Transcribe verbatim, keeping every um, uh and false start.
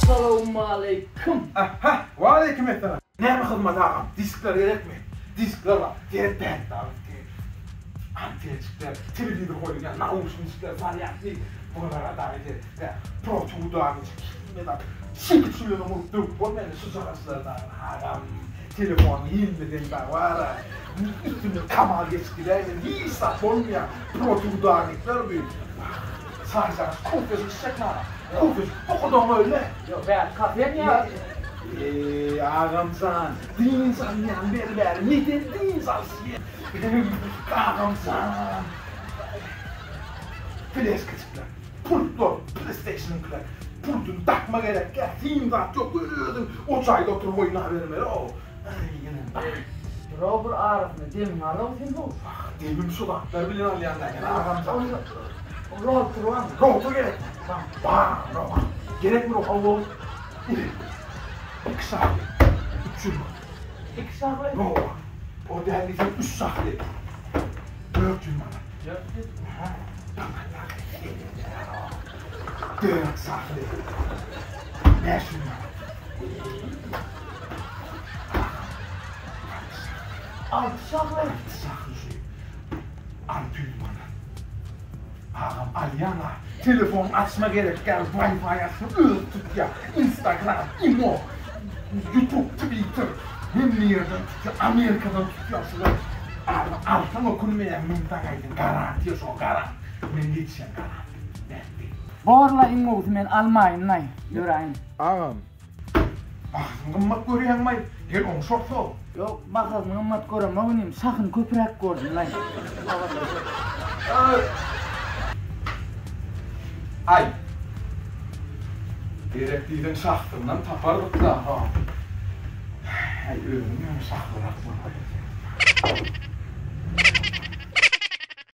Assalamu aleyküm. Aha, ve aleyküm etselam. Ne mi hizmet ağam? Diskler gerek mi? Diskler var. Gerek değil abi. Antiyeçikler, televizyonda koyulgan naushnikler, varyantli buralara davet edip Pro Tour'da gitmeden şık suyunu unuttuk. Bu beni sıcakaslardan ağam. Telefonu yılmeden de var. Üstünde kamal geçkilerle nisa olmayan Pro Tour'da gitler büyük. Sadece kofesi içecekler. Kofesi o kadar öyle. Yok ben kafeye mi ya? Eee ağam sen, din insanlayan berber, ne de din insansın. Ağam sen. Flash küçükler, pultlar, PlayStation'lar, pultun takma gerek ya, film zat yok ölüyordun, o çayda oturup oyuna vermeler o. Robur Arif'ni demin alım sen bu. Demim sudan, ver bilin anlayanlar gene ağam sen. Rotur var mı? Rotur gerek mi? Bam, rotur. Gerek mi rotur? Allah'ım. İki saat, üç yıl. İki saat O, o değerli üç saat. Dört yıl bana. Dört yıl? Ha? Dört saat. Beş yıl bana. Altı saat. Altı saat şey. Altı yıl bana. Ağam Alyana, telefon açma gerek gel, Wi-Fi açma, ürtük ya, Instagram, imo, YouTube, Twitter, hem yerden tutuyor, Amerika'dan tutuyorsun. Ağam altın okunmayan mintakaydın, garanti o garant, men geçen garant. Borla imo men almayın nay, görayım. Ağam, ağzın gımmat görüyen may, gel onu sorsa. Yok bakal gımmat görem, oğlum sakın köprek gördüm nay. Ay, gerektiğinden sahtından tapardık da ha. Ay, ölümün sahtı bırakma.